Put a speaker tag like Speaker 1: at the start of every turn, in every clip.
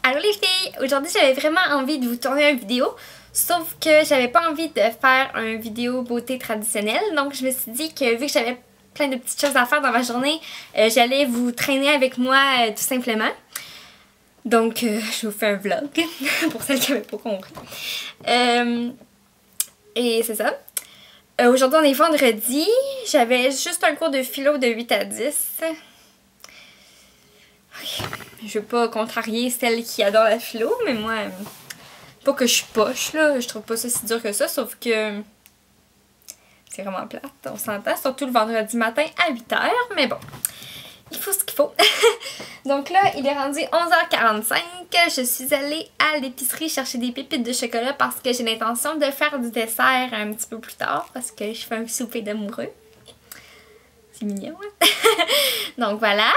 Speaker 1: Allô les filles! Aujourd'hui j'avais vraiment envie de vous tourner une vidéo, sauf que j'avais pas envie de faire une vidéo beauté traditionnelle, donc je me suis dit que vu que j'avais plein de petites choses à faire dans ma journée, j'allais vous traîner avec moi tout simplement. Donc je vous fais un vlog, pour celles qui n'avaient pas compris. Et c'est ça. Aujourd'hui on est vendredi, j'avais juste un cours de philo de 8 à 10. Je veux pas contrarier celle qui adore la philo, mais moi, pas que je suis poche, là, je trouve pas ça si dur que ça, sauf que c'est vraiment plate, on s'entend, surtout le vendredi matin à 8h, mais bon, il faut ce qu'il faut. Donc là, il est rendu 11h45, je suis allée à l'épicerie chercher des pépites de chocolat parce que j'ai l'intention de faire du dessert un petit peu plus tard, parce que je fais un souper d'amoureux. C'est mignon, hein? Donc voilà.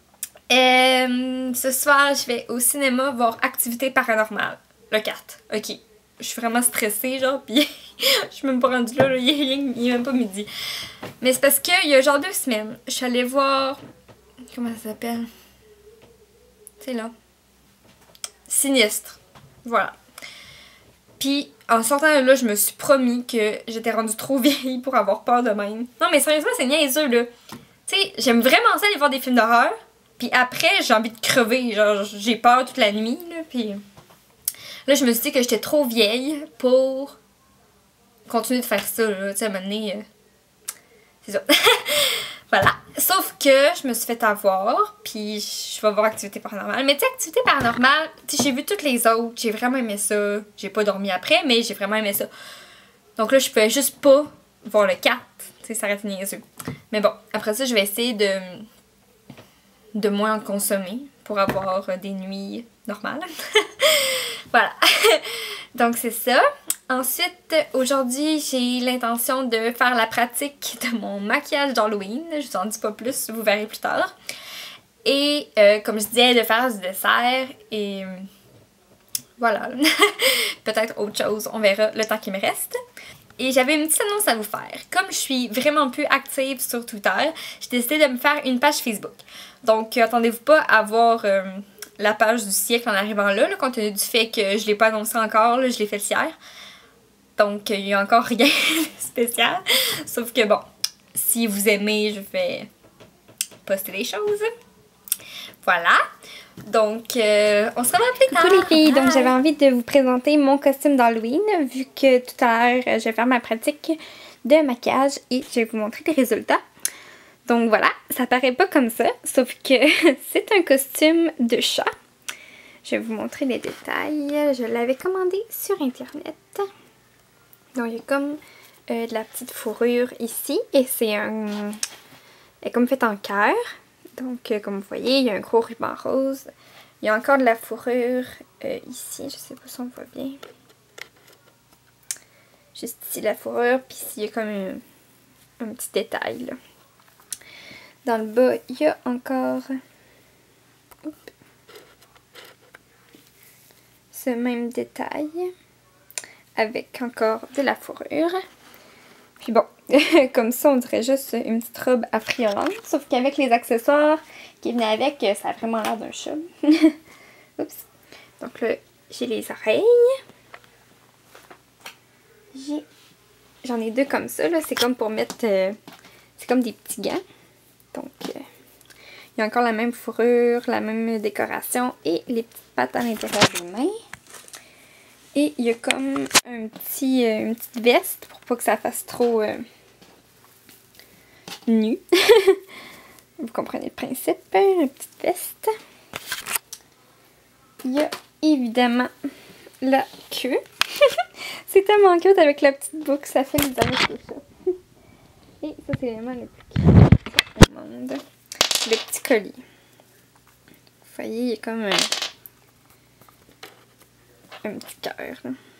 Speaker 1: Ce soir, je vais au cinéma voir Activité paranormale, le 4. Ok, je suis vraiment stressée, genre, pis je suis même pas rendue là, il est même pas midi. Mais c'est parce qu'il y a genre 2 semaines, je suis allée voir... Comment ça s'appelle? C'est là. Sinistre. Voilà. Puis, en sortant de là, je me suis promis que j'étais rendue trop vieille pour avoir peur de même. Non, mais sérieusement, c'est niaiseux, là. Tu sais, j'aime vraiment ça aller voir des films d'horreur. Puis après, j'ai envie de crever, genre j'ai peur toute la nuit, là, puis là je me suis dit que j'étais trop vieille pour continuer de faire ça, là, tu sais, à un moment donné, c'est ça. Voilà, sauf que je me suis fait avoir, puis je vais voir Activité paranormale, mais tu sais, Activité paranormale, tu sais, j'ai vu toutes les autres, j'ai vraiment aimé ça, j'ai pas dormi après, mais j'ai vraiment aimé ça. Donc là, je pouvais juste pas voir le 4, tu sais, ça reste niaiseux. Mais bon, après ça, je vais essayer de moins en consommer pour avoir des nuits normales. Voilà. Donc c'est ça. Ensuite, aujourd'hui, j'ai l'intention de faire la pratique de mon maquillage d'Halloween. Je vous en dis pas plus, vous verrez plus tard. Et comme je disais, de faire du dessert et voilà. Peut-être autre chose, on verra le temps qui me reste. Et j'avais une petite annonce à vous faire. Comme je suis vraiment plus active sur Twitter, j'ai décidé de me faire une page Facebook. Donc, attendez-vous pas à voir la page du siècle en arrivant là, compte tenu du fait que je l'ai pas annoncé encore, là, je l'ai fait hier. Donc, il y a encore rien de spécial. Sauf que bon, si vous aimez, je vais poster des choses. Voilà. Donc, on se revoit plus tard. Coucou les filles, donc j'avais envie de vous présenter mon costume d'Halloween, vu que tout à l'heure, je vais faire ma pratique de maquillage et je vais vous montrer les résultats. Donc voilà, ça paraît pas comme ça, sauf que c'est un costume de chat. Je vais vous montrer les détails. Je l'avais commandé sur internet. Donc il y a comme de la petite fourrure ici et c'est un... Elle est comme faite en cœur. Donc comme vous voyez, il y a un gros ruban rose. Il y a encore de la fourrure ici, je sais pas si on voit bien. Juste ici la fourrure, puis ici il y a comme un petit détail là. Dans le bas, il y a encore ce même détail avec encore de la fourrure. Puis bon, comme ça, on dirait juste une petite robe affriolante, sauf qu'avec les accessoires qui venaient avec, ça a vraiment l'air d'un chat. Oups. Donc là, j'ai les oreilles. J'en ai 2 comme ça, là. C'est comme pour mettre... c'est comme des petits gants. Donc, il y a encore la même fourrure, la même décoration et les petites pattes à l'intérieur des mains. Et il y a comme une petite veste pour pas que ça fasse trop nu. Vous comprenez le principe, une petite veste. Il y a évidemment la queue. C'est tellement cute avec la petite boucle, ça fait les oreilles de chat. Et ça, c'est vraiment le plus cute au monde. Le petit collier. Vous voyez, il y a comme un petit cœur.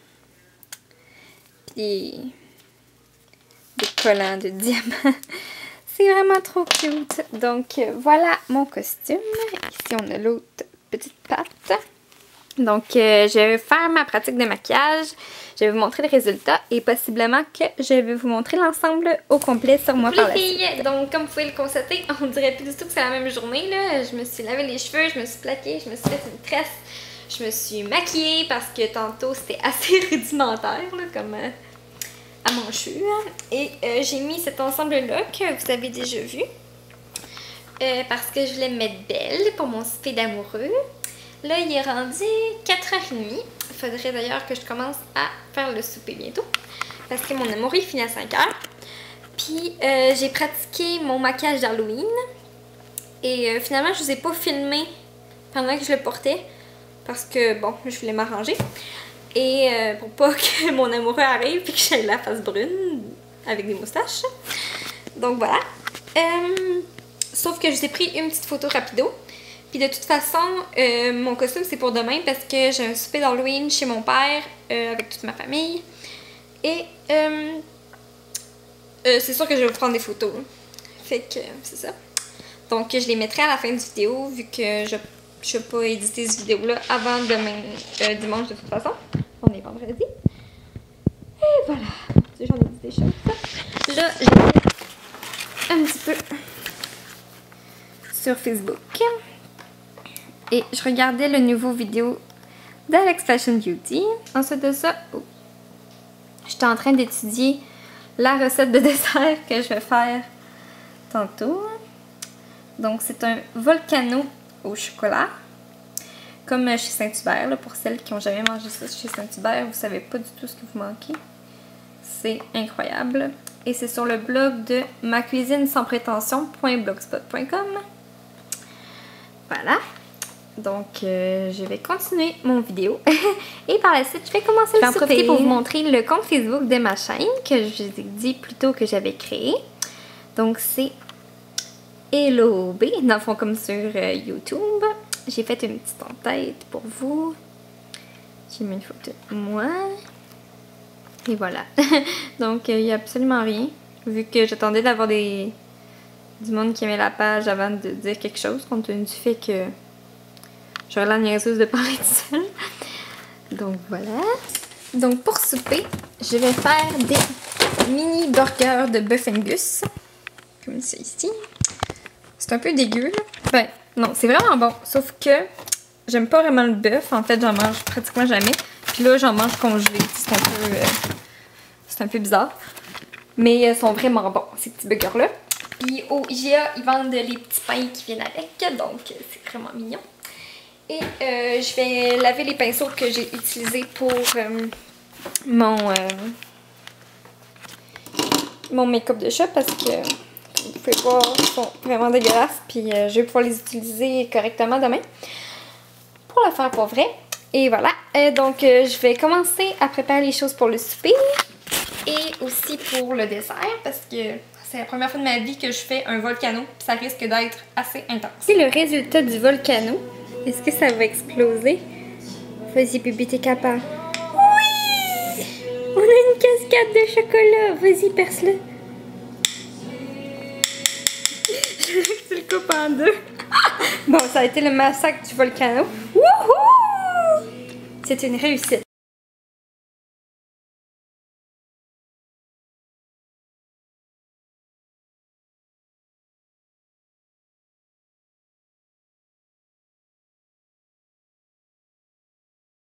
Speaker 1: Puis des collants de diamants. C'est vraiment trop cute. Donc voilà mon costume. Ici, on a l'autre petite patte. Donc, je vais faire ma pratique de maquillage, je vais vous montrer le résultat et possiblement que je vais vous montrer l'ensemble au complet sur moi par la suite. Donc, comme vous pouvez le constater, on dirait plus du tout que c'est la même journée, là. Je me suis lavé les cheveux, je me suis plaquée, je me suis fait une tresse, Je me suis maquillée parce que tantôt c'était assez rudimentaire là, comme à manchure. Et j'ai mis cet ensemble-là que vous avez déjà vu. Parce que je voulais me mettre belle pour mon souper d'amoureux. Là, il est rendu 4h30. Il faudrait d'ailleurs que je commence à faire le souper bientôt. Parce que mon amoureux il finit à 5h. Puis j'ai pratiqué mon maquillage d'Halloween. Et finalement, je ne vous ai pas filmé pendant que je le portais. Parce que, bon, je voulais m'arranger. Et pour pas que mon amoureux arrive et que j'aie la face brune avec des moustaches. Donc voilà. Sauf que je vous ai pris une petite photo rapido. Puis de toute façon, mon costume c'est pour demain parce que j'ai un souper d'Halloween chez mon père avec toute ma famille. Et c'est sûr que je vais vous prendre des photos. Fait que c'est ça. Donc je les mettrai à la fin de vidéo vu que je ne vais pas éditer cette vidéo-là avant demain dimanche de toute façon. On est vendredi. Et voilà. J'en ai dit des choses. Là, j'ai mis un petit peu sur Facebook. Et je regardais le nouveau vidéo d'Alex Fashion Beauty. Ensuite de ça, j'étais en train d'étudier la recette de dessert que je vais faire tantôt. Donc c'est un volcano au chocolat. Comme chez Saint-Hubert, pour celles qui n'ont jamais mangé ça chez Saint-Hubert, vous savez pas du tout ce que vous manquez. C'est incroyable. Et c'est sur le blog de macuisinesansprétention.blogspot.com. Voilà. Donc, je vais continuer mon vidéo. Et par la suite, je vais commencer le souper. Je vais en profiter pour vous montrer le compte Facebook de ma chaîne, que je vous ai dit plus tôt que j'avais créé. Donc, c'est Hello B, dans le fond comme sur YouTube. J'ai fait une petite en-tête pour vous. J'ai mis une photo de moi. Et voilà. Donc, il n'y a absolument rien. Vu que j'attendais d'avoir du monde qui aimait la page avant de dire quelque chose, compte tenu du fait que j'aurais la niaiseuse de parler de seule. Donc, voilà. Donc, pour souper, je vais faire des mini burgers de bœuf Angus. Comme ça ici. C'est un peu dégueu, là. Ben, non, c'est vraiment bon. Sauf que j'aime pas vraiment le bœuf. En fait, j'en mange pratiquement jamais. Puis là, j'en mange congelé. C'est un peu bizarre. Mais ils sont vraiment bons, ces petits burgers-là. Puis au IGA, ils vendent les petits pains qui viennent avec. Donc, c'est vraiment mignon. Et je vais laver les pinceaux que j'ai utilisés pour mon make-up de chat parce que vous pouvez voir, ils sont vraiment dégueulasses. Puis je vais pouvoir les utiliser correctement demain pour le faire pour vrai. Et voilà. Donc je vais commencer à préparer les choses pour le souper et aussi pour le dessert parce que c'est la première fois de ma vie que je fais un volcano. Puis ça risque d'être assez intense. C'est le résultat du volcano. Est-ce que ça va exploser? Vas-y, bébé, t'es capable. Oui! On a une cascade de chocolat. Vas-y, perce-le. Je le coupe en deux. Bon, ça a été le massacre du volcano. Wouhou! C'est une réussite.